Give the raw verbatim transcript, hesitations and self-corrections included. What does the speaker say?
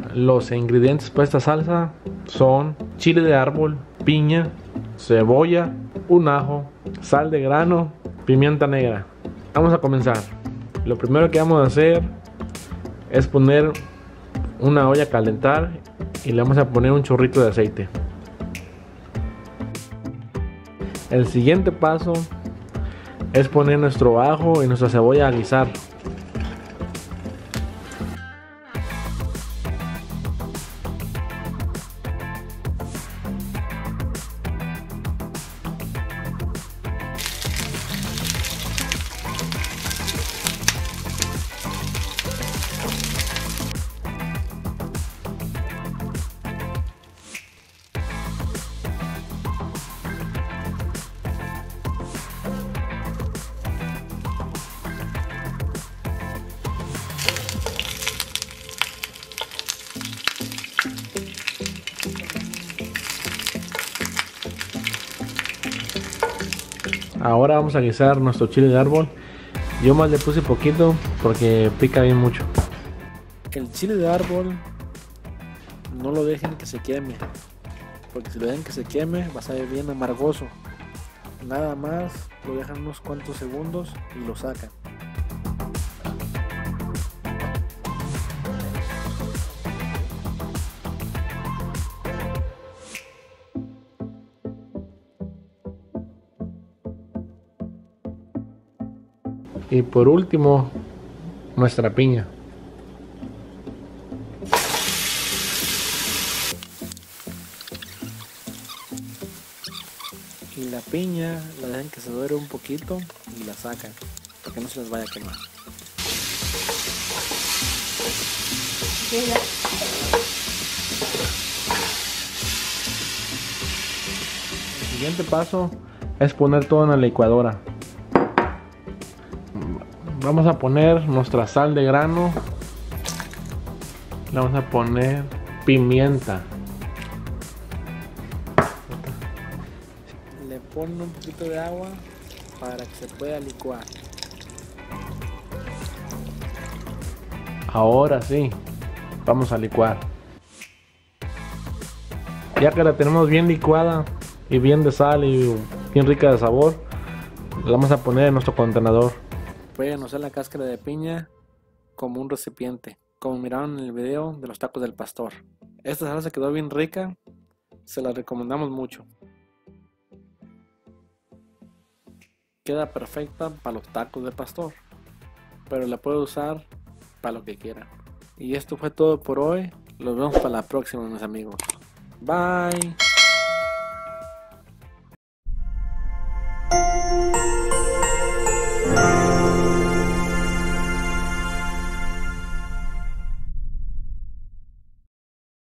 Los ingredientes para esta salsa son chile de árbol, piña, cebolla, un ajo, sal de grano, pimienta negra. Vamos a comenzar. Lo primero que vamos a hacer es poner una olla a calentar y le vamos a poner un chorrito de aceite. El siguiente paso es poner nuestro ajo y nuestra cebolla a guisar. Ahora vamos a guisar nuestro chile de árbol. Yo más le puse poquito porque pica bien mucho. El chile de árbol no lo dejen que se queme, porque si lo dejan que se queme va a salir bien amargoso. Nada más lo dejan unos cuantos segundos y lo sacan. Y por último, nuestra piña. Y la piña la dejan que se dore un poquito y la sacan, para que no se les vaya a quemar. El siguiente paso es poner todo en la licuadora. Vamos a poner nuestra sal de grano. Le vamos a poner pimienta. Le ponen un poquito de agua para que se pueda licuar. Ahora sí, vamos a licuar. Ya que la tenemos bien licuada y bien de sal y bien rica de sabor, la vamos a poner en nuestro contenedor. Pueden usar la cáscara de piña como un recipiente, como miraron en el video de los tacos del pastor. Esta salsa quedó bien rica, se la recomendamos mucho. Queda perfecta para los tacos del pastor, pero la puede usar para lo que quiera. Y esto fue todo por hoy. Los vemos para la próxima, mis amigos. Bye.